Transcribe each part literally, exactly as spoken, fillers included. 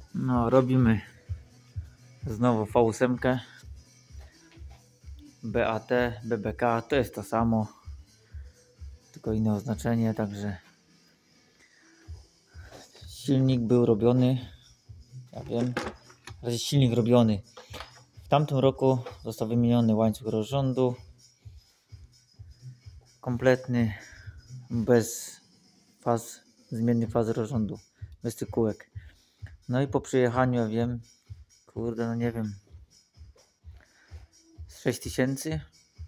No, robimy znowu V osiem. B A T, B B K to jest to samo, tylko inne oznaczenie, także silnik był robiony, ja wiem, razie silnik robiony. W tamtym roku został wymieniony łańcuch rozrządu, kompletny, bez faz, zmiennych faz rozrządu, bez tych kółek. No i po przyjechaniu, ja wiem, kurde, no nie wiem, z sześć tysięcy,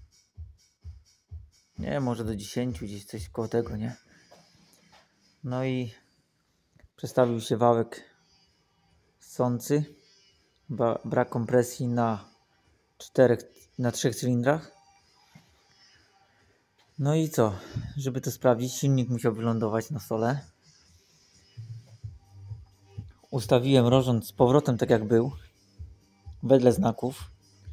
nie, może do dziesięciu, gdzieś coś koło tego, nie? No i przestawił się wałek ssący, brak kompresji na czterech, na trzech cylindrach. No i co? Żeby to sprawdzić, silnik musiał wylądować na stole. Ustawiłem rozrząd z powrotem tak jak był, wedle znaków.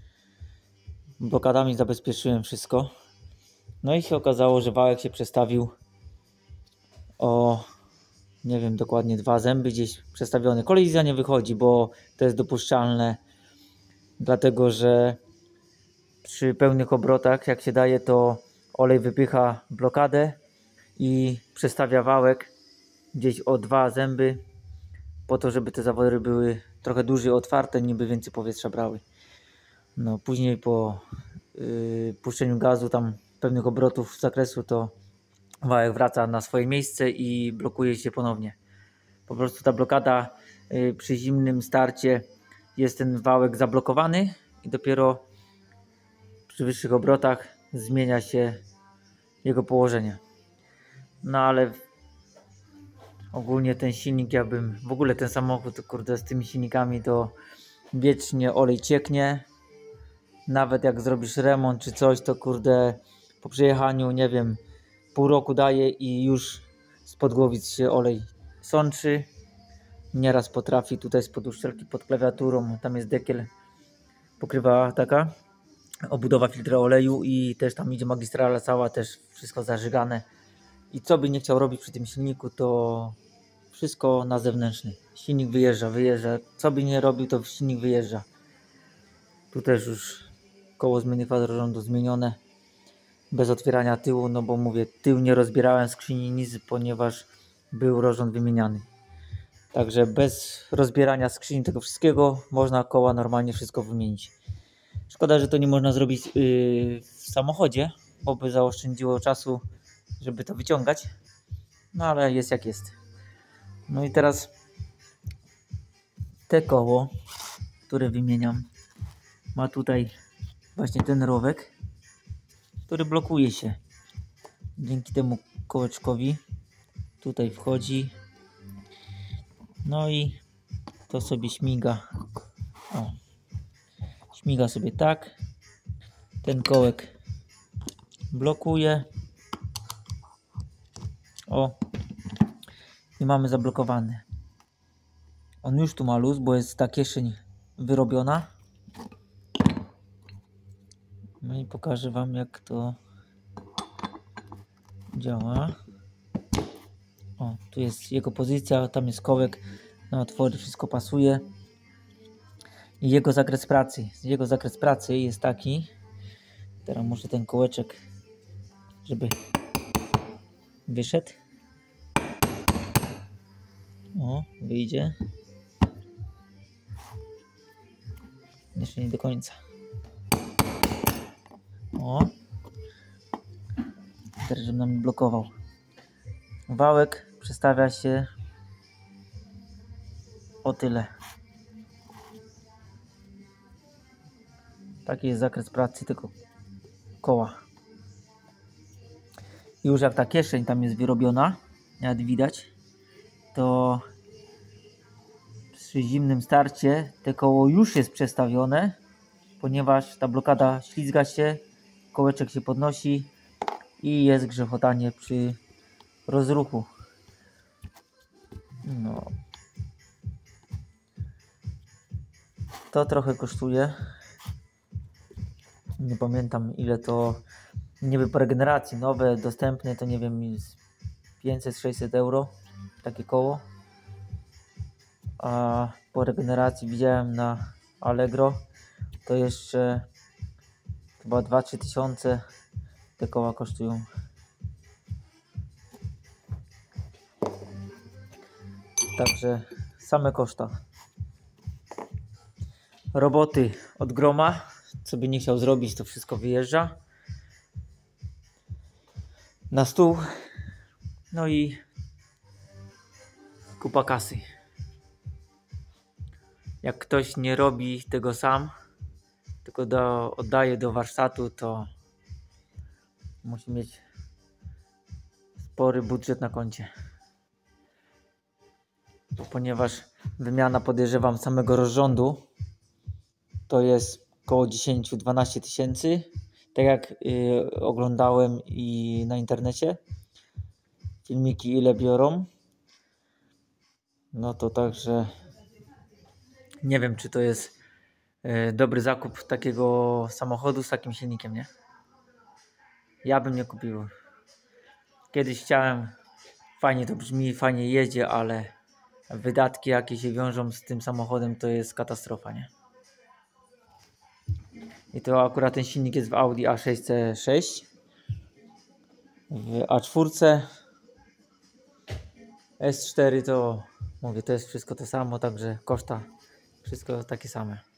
Blokadami zabezpieczyłem wszystko. No i się okazało, że wałek się przestawił o, nie wiem dokładnie, dwa zęby gdzieś przestawione. Kolizja nie wychodzi, bo to jest dopuszczalne, dlatego że przy pełnych obrotach, jak się daje, to olej wypycha blokadę i przestawia wałek gdzieś o dwa zęby, po to, żeby te zawory były trochę dłużej otwarte, niby więcej powietrza brały. No później po yy, puszczeniu gazu, tam pewnych obrotów z zakresu, to wałek wraca na swoje miejsce i blokuje się ponownie. Po prostu ta blokada yy, przy zimnym starcie jest ten wałek zablokowany i dopiero przy wyższych obrotach zmienia się jego położenie. No ale ogólnie ten silnik, ja bym, w ogóle ten samochód, kurde, z tymi silnikami to wiecznie olej cieknie. Nawet jak zrobisz remont czy coś, to kurde, po przejechaniu, nie wiem, pół roku daje i już spod głowic się olej sączy. Nieraz potrafi tutaj spod uszczelki, pod klawiaturą, tam jest dekiel, pokrywa taka obudowa filtra oleju i też tam idzie magistrala cała, też wszystko zażygane. I co by nie chciał robić przy tym silniku, to wszystko na zewnętrzny. Silnik wyjeżdża, wyjeżdża. Co by nie robił, to silnik wyjeżdża. Tu też już koło zmiennych faz rozrządu zmienione. Bez otwierania tyłu, no bo mówię, tył nie rozbierałem skrzyni nic, ponieważ był rozrząd wymieniany. Także bez rozbierania skrzyni tego wszystkiego można koła normalnie wszystko wymienić. Szkoda, że to nie można zrobić yy, w samochodzie, bo by zaoszczędziło czasu, żeby to wyciągać. No ale jest jak jest. No i teraz te koło, które wymieniam, ma tutaj właśnie ten rowek, który blokuje się. Dzięki temu kołeczkowi tutaj wchodzi. No i to sobie śmiga. O. Śmiga sobie tak. Ten kołek blokuje. O. I mamy zablokowany. On już tu ma luz, bo jest ta kieszeń wyrobiona. No i pokażę wam, jak to działa. O, tu jest jego pozycja, tam jest kołek na otwory, wszystko pasuje. I jego zakres pracy. Jego zakres pracy jest taki. Teraz muszę ten kołeczek, żeby wyszedł. O, wyjdzie. Jeszcze nie do końca. O. Teraz, żebym nam blokował. Wałek przestawia się o tyle. Taki jest zakres pracy tego koła. I już jak ta kieszeń tam jest wyrobiona, jak widać, to przy zimnym starcie te koło już jest przestawione, ponieważ ta blokada ślizga się, kołeczek się podnosi i jest grzechotanie przy rozruchu. No. To trochę kosztuje. Nie pamiętam ile to, niby po regeneracji nowe, dostępne, to nie wiem, pięćset sześćset euro takie koło. A po regeneracji widziałem na Allegro, to jeszcze chyba dwa trzy tysiące te koła kosztują. Także same koszta. Roboty od groma, co by nie chciał zrobić, to wszystko wyjeżdża na stół. No i kupa kasy. Jak ktoś nie robi tego sam, tylko do, oddaje do warsztatu, to musi mieć spory budżet na koncie. Ponieważ wymiana, podejrzewam, samego rozrządu to jest około dziesięć do dwunastu tysięcy, tak jak yy, oglądałem i na internecie filmiki, ile biorą. No to także nie wiem, czy to jest yy, dobry zakup takiego samochodu z takim silnikiem, nie? Ja bym nie kupił. Kiedyś chciałem, fajnie to brzmi, fajnie jedzie, ale wydatki, jakie się wiążą z tym samochodem, to jest katastrofa, nie? I to akurat ten silnik jest w Audi A sześć C sześć. W A cztery S cztery to mówię, to jest wszystko to samo, także koszta wszystko takie same.